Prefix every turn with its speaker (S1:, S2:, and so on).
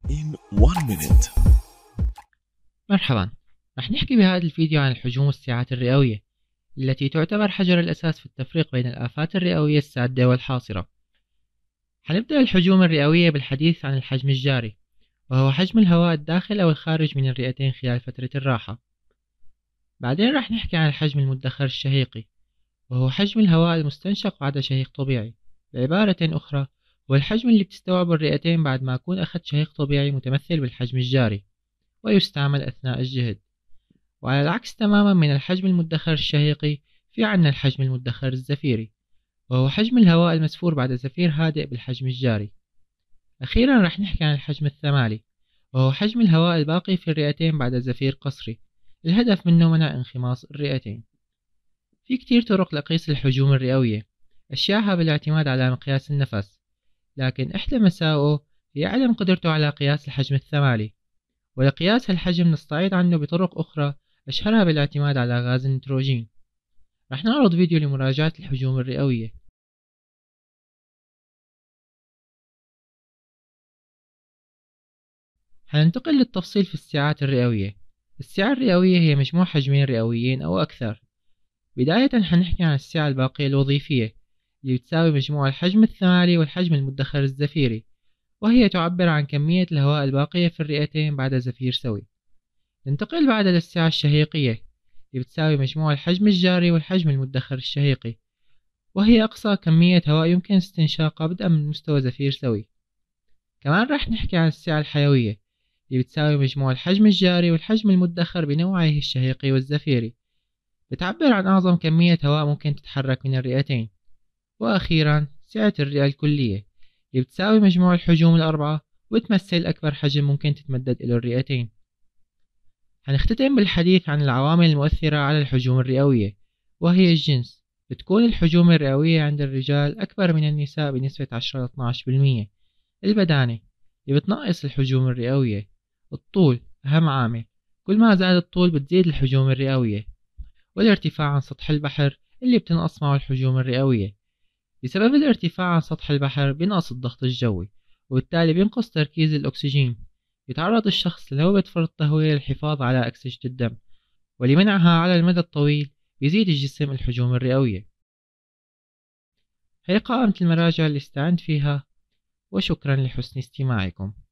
S1: in 1 minute.
S2: مرحبا. رح نحكي بهذا الفيديو عن الحجوم والسعات الرئوية التي تعتبر حجر الأساس في التفريق بين الآفات الرئوية السادة والحاصرة. حنبدأ الحجوم الرئوية بالحديث عن الحجم الجاري، وهو حجم الهواء الداخل أو الخارج من الرئتين خلال فترة الراحة. بعدين رح نحكي عن الحجم المدخر الشهيقي، وهو حجم الهواء المستنشق بعد شهيق طبيعي. بعبارة أخرى، هو الحجم اللي بتستوعبه الرئتين بعد ما أكون أخذت شهيق طبيعي متمثل بالحجم الجاري، ويستعمل أثناء الجهد. وعلى العكس تماما من الحجم المدخر الشهيقي، في عنا الحجم المدخر الزفيري، وهو حجم الهواء المسفور بعد زفير هادئ بالحجم الجاري. أخيرا رح نحكي عن الحجم الثمالي، وهو حجم الهواء الباقي في الرئتين بعد زفير قصري، الهدف منه منع انخماص الرئتين. في كتير طرق لقياس الحجوم الرئوية، أشياءها بالاعتماد على مقياس النفس، لكن إحدى مساوئه هي عدم قدرته على قياس الحجم الثمالي. ولقياس هالحجم نستعيض عنه بطرق أخرى، أشهرها بالاعتماد على غاز النيتروجين. رح نعرض فيديو لمراجعة الحجوم الرئوية. حننتقل للتفصيل في السعات الرئوية. السعة الرئوية هي مجموع حجمين رئويين أو أكثر. بداية حنحكي عن السعة الباقية الوظيفية، اللي بتساوي مجموع الحجم الثمالي والحجم المدخر الزفيري، وهي تعبر عن كمية الهواء الباقية في الرئتين بعد زفير سوي. ننتقل بعد للسعة الشهيقية، اللي بتساوي مجموع الحجم الجاري والحجم المدخر الشهيقي، وهي أقصى كمية هواء يمكن استنشاقها بدءا من مستوى زفير سوي. كمان راح نحكي عن السعة الحيوية، اللي بتساوي مجموع الحجم الجاري والحجم المدخر بنوعيه الشهيقي والزفيري، بتعبر عن أعظم كمية هواء ممكن تتحرك من الرئتين. وأخيرا سعة الرئة الكلية، اللي بتساوي مجموع الحجوم الأربعة وتمثل أكبر حجم ممكن تتمدد إلى الرئتين. هنختتم بالحديث عن العوامل المؤثرة على الحجوم الرئوية، وهي الجنس. بتكون الحجوم الرئوية عند الرجال أكبر من النساء بنسبة 10 ل 12%. البدانة اللي بتنقص الحجوم الرئوية. الطول أهم عامل، كل ما زاد الطول بتزيد الحجوم الرئوية. والارتفاع عن سطح البحر اللي بتنقص معه الحجوم الرئوية. بسبب الارتفاع عن سطح البحر بينقص الضغط الجوي، وبالتالي بينقص تركيز الأكسجين. يتعرض الشخص لنوبة فرط تهوية للحفاظ على أكسجة الدم، ولمنعها على المدى الطويل بيزيد الجسم الحجوم الرئوية. هي قائمة المراجع اللي استعنت فيها، وشكرا لحسن استماعكم.